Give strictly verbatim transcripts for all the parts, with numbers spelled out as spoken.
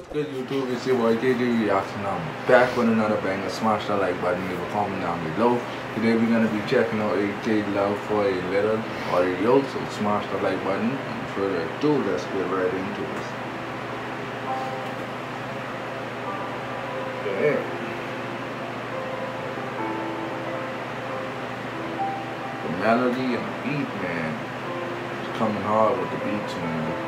Good YouTube, it's your boy J J Reaction. I'm back with another banger. Smash that like button, leave a comment down below. Today we're gonna be checking out A K Love for a Little audio, so smash the like button. And further ado, let's get right into this. Yeah. The melody and the beat, man, it's coming hard with the beats, man.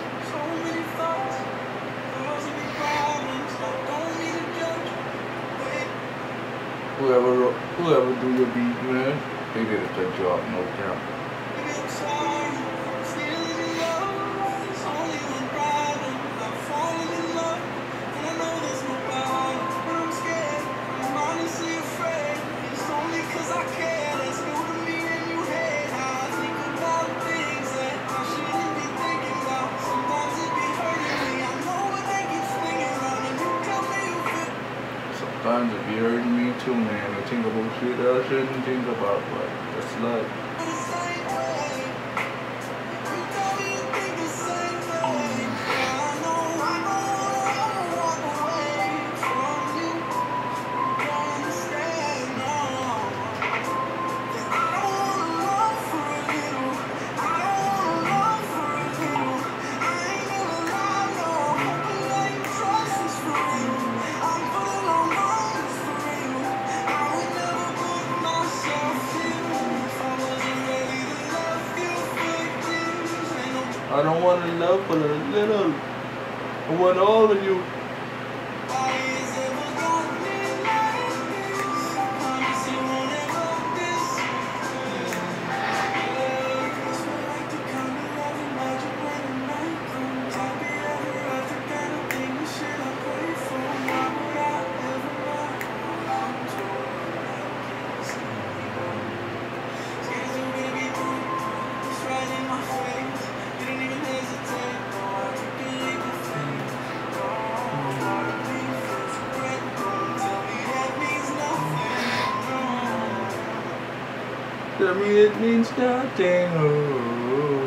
Whoever, whoever do your beat, man, they did a good job, no doubt. Sometimes if you heard me too, man, I think about shit I shouldn't think about, but that's life. I don't want to love but a little. I want all of you. Tell me it means nothing. Oh.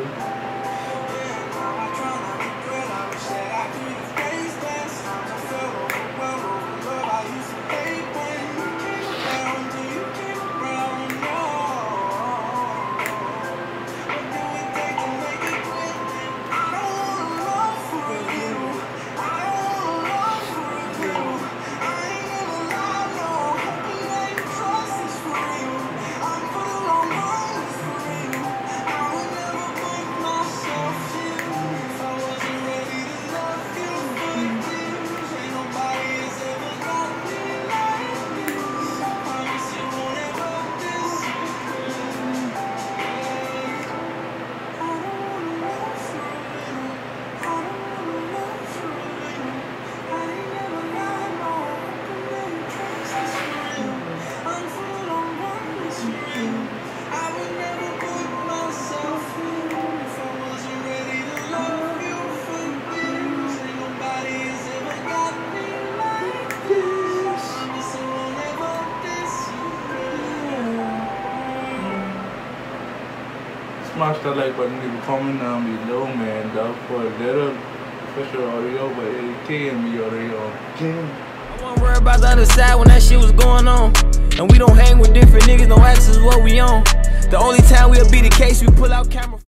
Smash that like button, leave a comment down below, man. Love for a Little official audio by A K and me audio. I wasn't worried about the other side when that shit was going on. And we don't hang with different niggas, no access what we on. The only time we'll be the case, we pull out camera.